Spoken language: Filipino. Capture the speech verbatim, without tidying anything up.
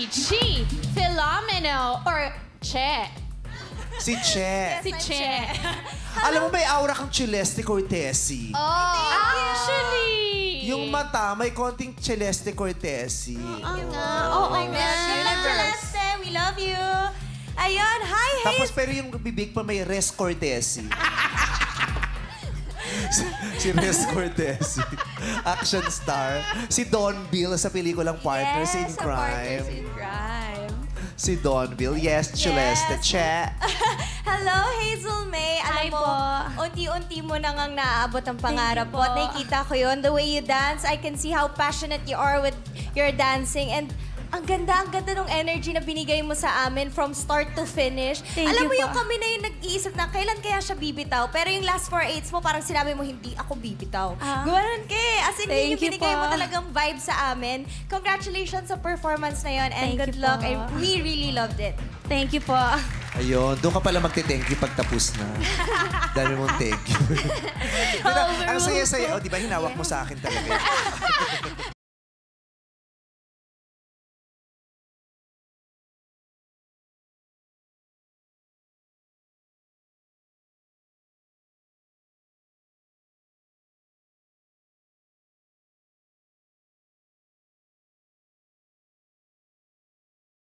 Chi Philomeno or Che. Si Che. Si Che. Alam mo, may aura kang Celeste Cortesi. Oh, actually. Yung mata, may konting Celeste Cortesi. Oo nga. Oh, Oo my nga. gosh. You love Celeste. We love you. Ayun, hi, Hazel. Tapos, pero yung bibig pa may Res Cortesi. si, si Res Cortesi. Action star. Si Don Bill sa pelikulang Partners in Yes, sa Crime. Partners in Crime. Si Don Bill. Yes, Celeste. Yes. Che. Hello, Hazel May. Alam Hi mo, po. unti-unti mo na ngang naaabot ang pangarap you mo. At po. nakikita ko yun. The way you dance, I can see how passionate you are with your dancing. And ang ganda, ang ganda ng energy na binigay mo sa amin from start to finish. Thank Alam you mo po. yung kami na yung nag-iisip na kailan kaya siya bibitaw. Pero yung last four eights mo, parang sinabi mo, hindi ako bibitaw. Ah. Gumanon ka eh. As in, Thank yung you binigay po. mo talagang vibe sa amin. Congratulations sa performance na yun. And Thank good you luck. po. I, we really loved it. Thank you po. Ayun, doon ka pala magte-thank you pag tapos na. Dami mong thank you. Pero, ang saya-saya. O, di ba, hinawak mo sa akin talaga.